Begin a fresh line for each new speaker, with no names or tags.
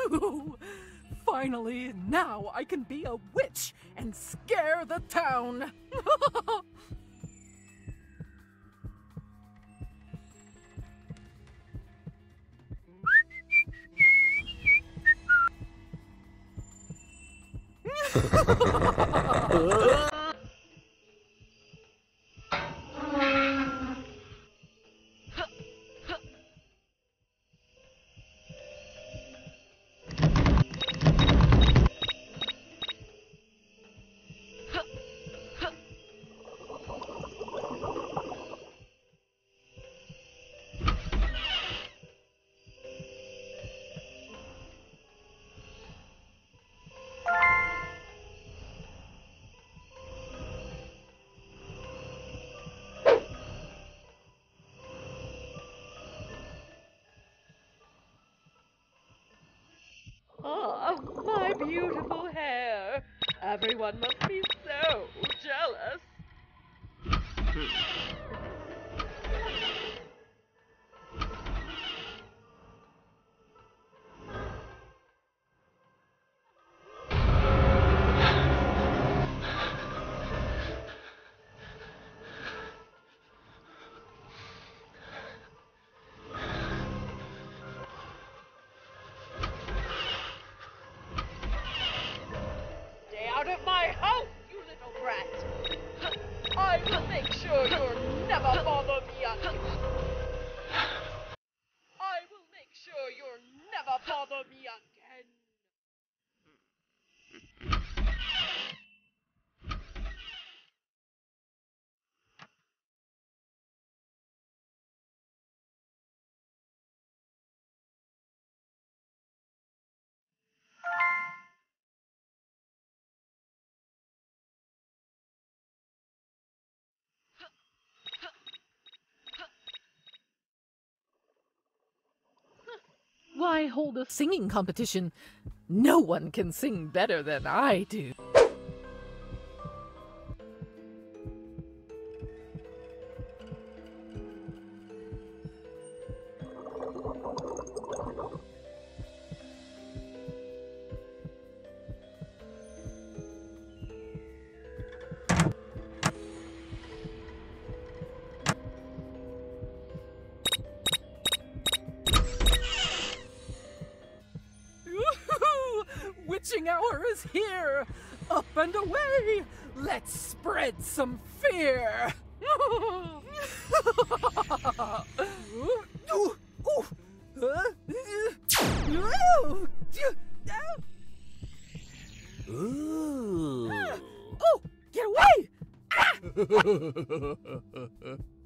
Finally, now I can be a witch and scare the town.
Oh, my beautiful hair. Everyone must be so jealous. Stay out of my house, you little brat. I will make sure you'll never bother me again. I will make sure you'll never bother me again.
Why hold a singing competition? No one can sing better than I do. Witching hour is here! Up and away! Let's spread some fear! Ooh. Oh, get away! Ah!